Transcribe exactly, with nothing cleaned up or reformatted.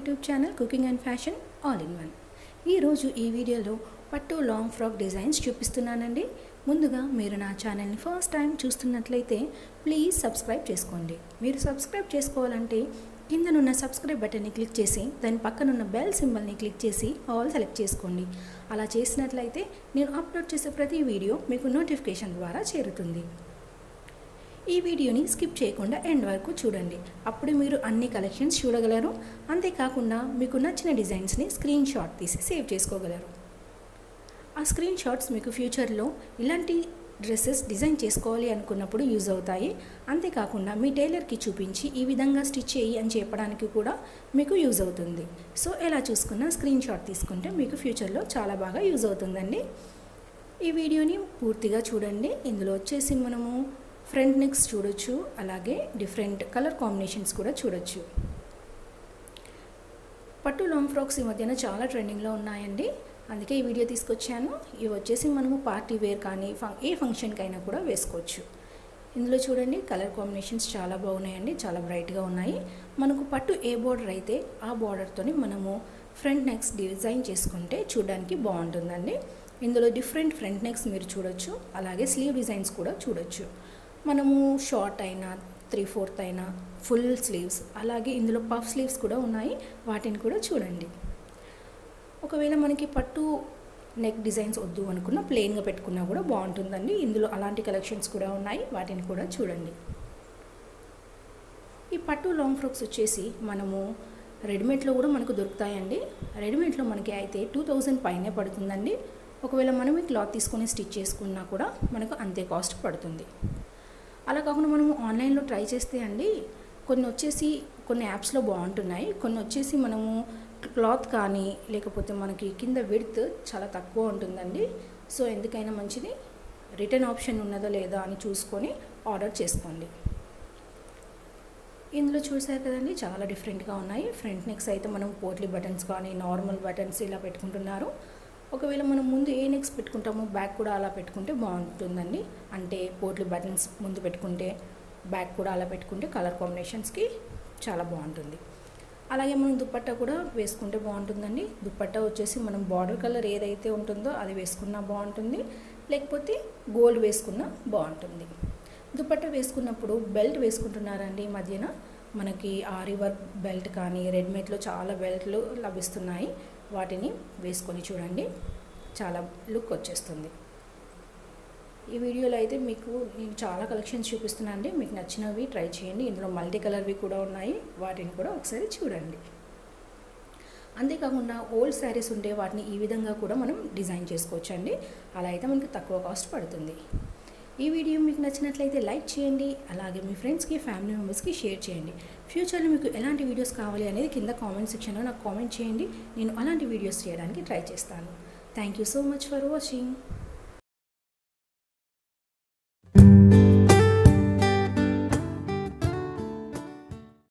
YouTube channel cooking and fashion all in one. ఈరోజు ఈ వీడియోలో పట్టు లాంగ్ ఫ్రాక్ డిజైన్స్ చూపిస్తున్నానండి. ముందుగా మీరు నా ఛానల్ని ఫస్ట్ టైం చూస్తున్నట్లయితే ప్లీజ్ సబ్స్క్రైబ్ చేసుకోండి. మీరు సబ్స్క్రైబ్ చేసుకోవాలంటే కిందనున్న సబ్స్క్రైబ్ బటన్ని క్లిక్ చేసి దాని పక్కనున్న బెల్ సింబల్ని క్లిక్ చేసి ఆల్ సెలెక్ట్ చేసుకోండి. అలా చేసినట్లయితే నేను అప్లోడ్ చేసే ప్రతి వీడియో మీకు నోటిఫికేషన్ ద్వారా చేరుతుంది. ఈ వీడియోని స్కిప్ చేయకుండా ఎండ్ వరకు చూడండి. అప్పుడు మీరు అన్ని కలెక్షన్స్ చూడగలరు. అంతేకాకుండా మీకు నచ్చిన డిజైన్స్ని స్క్రీన్ షాట్ తీసి సేవ్ చేసుకోగలరు. ఆ స్క్రీన్ షాట్స్ మీకు ఫ్యూచర్లో ఇలాంటి డ్రెస్సెస్ డిజైన్ చేసుకోవాలి అనుకున్నప్పుడు యూజ్ అవుతాయి. అంతేకాకుండా మీ టైలర్కి చూపించి ఈ విధంగా స్టిచ్ చేయి అని చెప్పడానికి కూడా మీకు యూజ్ అవుతుంది. సో ఎలా చూసుకున్నా స్క్రీన్ షాట్ తీసుకుంటే మీకు ఫ్యూచర్లో చాలా బాగా యూజ్ అవుతుందండి. ఈ వీడియోని పూర్తిగా చూడండి. ఇందులో వచ్చేసి మనము ఫ్రంట్ నెక్స్ చూడొచ్చు, అలాగే డిఫరెంట్ కలర్ కాంబినేషన్స్ కూడా చూడొచ్చు. పట్టు లాంగ్ ఫ్రాక్స్ ఈ మధ్యన చాలా ట్రెండింగ్లో ఉన్నాయండి. అందుకే ఈ వీడియో తీసుకొచ్చాను. ఇవి వచ్చేసి మనము పార్టీ వేర్ కానీ ఏ ఫంక్షన్కైనా కూడా వేసుకోవచ్చు. ఇందులో చూడండి కలర్ కాంబినేషన్స్ చాలా బాగున్నాయండి, చాలా బ్రైట్గా ఉన్నాయి. మనకు పట్టు ఏ బార్డర్ అయితే ఆ బార్డర్తోని మనము ఫ్రంట్ నెక్స్ డిజైన్ చేసుకుంటే చూడడానికి బాగుంటుందండి. ఇందులో డిఫరెంట్ ఫ్రంట్ నెక్స్ మీరు చూడొచ్చు, అలాగే స్లీవ్ డిజైన్స్ కూడా చూడొచ్చు. మనము షార్ట్ అయినా త్రీ ఫోర్త్ అయినా ఫుల్ స్లీవ్స్, అలాగే ఇందులో పఫ్ స్లీవ్స్ కూడా ఉన్నాయి. వాటిని కూడా చూడండి. ఒకవేళ మనకి పట్టు నెక్ డిజైన్స్ వద్దు అనుకున్న ప్లెయిన్గా పెట్టుకున్నా కూడా బాగుంటుందండి. ఇందులో అలాంటి కలెక్షన్స్ కూడా ఉన్నాయి. వాటిని కూడా చూడండి. ఈ పట్టు లాంగ్ ఫ్రాక్స్ వచ్చేసి మనము రెడీమేడ్లో కూడా మనకు దొరుకుతాయండి. రెడీమేడ్లో మనకి అయితే టూ థౌజండ్ పైనే పడుతుందండి. ఒకవేళ మనమే క్లాత్ తీసుకొని స్టిచ్ చేసుకున్నా కూడా మనకు అంతే కాస్ట్ పడుతుంది. అలా కాకుండా మనము ఆన్లైన్లో ట్రై చేస్తే అండి కొన్ని వచ్చేసి కొన్ని యాప్స్లో బాగుంటున్నాయి, కొన్ని వచ్చేసి మనము క్లాత్ కానీ లేకపోతే మనకి కింద విడ్త్ చాలా తక్కువ ఉంటుందండి. సో ఎందుకైనా మంచిది రిటర్న్ ఆప్షన్ ఉన్నదో లేదా అని చూసుకొని ఆర్డర్ చేసుకోండి. ఇందులో చూసారు కదండి చాలా డిఫరెంట్గా ఉన్నాయి. ఫ్రంట్ నెక్స్ అయితే మనం పోట్లీ బటన్స్ కానీ నార్మల్ బటన్స్ ఇలా పెట్టుకుంటున్నారు. ఒకవేళ మనం ముందు ఏ నెక్స్ పెట్టుకుంటామో బ్యాక్ కూడా అలా పెట్టుకుంటే బాగుంటుందండి. అంటే పోట్లీ బటన్స్ ముందు పెట్టుకుంటే బ్యాక్ కూడా అలా పెట్టుకుంటే కలర్ కాంబినేషన్స్కి చాలా బాగుంటుంది. అలాగే మనం దుపట్టా కూడా వేసుకుంటే బాగుంటుందండి. దుపట్టా వచ్చేసి మనం బార్డర్ కలర్ ఏదైతే ఉంటుందో అది వేసుకున్నా బాగుంటుంది, లేకపోతే గోల్డ్ వేసుకున్నా బాగుంటుంది. దుపట్టా వేసుకున్నప్పుడు బెల్ట్ వేసుకుంటున్నారండి. ఈ మధ్యన మనకి ఆరి వర్క్ బెల్ట్ కానీ రెడీమేడ్లో చాలా బెల్ట్లు లభిస్తున్నాయి. వాటిని వేసుకొని చూడండి, చాలా లుక్ వచ్చేస్తుంది. ఈ వీడియోలో అయితే మీకు నేను చాలా కలెక్షన్స్ చూపిస్తున్నాను అండి. మీకు నచ్చినవి ట్రై చేయండి. ఇందులో మల్టీ కలర్వి కూడా ఉన్నాయి. వాటిని కూడా ఒకసారి చూడండి. అంతేకాకుండా ఓల్డ్ శారీస్ ఉంటే వాటిని ఈ విధంగా కూడా మనం డిజైన్ చేసుకోవచ్చు అండి. అలా అయితే మనకి తక్కువ కాస్ట్ పడుతుంది. ఈ వీడియో మీకు నచ్చినట్లయితే లైక్ చేయండి, అలాగే మీ ఫ్రెండ్స్కి ఫ్యామిలీ మెంబర్స్కి షేర్ చేయండి. ఫ్యూచర్లో మీకు ఎలాంటి వీడియోస్ కావాలి అనేది కింద కామెంట్ సెక్షన్లో నాకు కామెంట్ చేయండి. నేను అలాంటి వీడియోస్ చేయడానికి ట్రై చేస్తాను. Thank you so much for watching.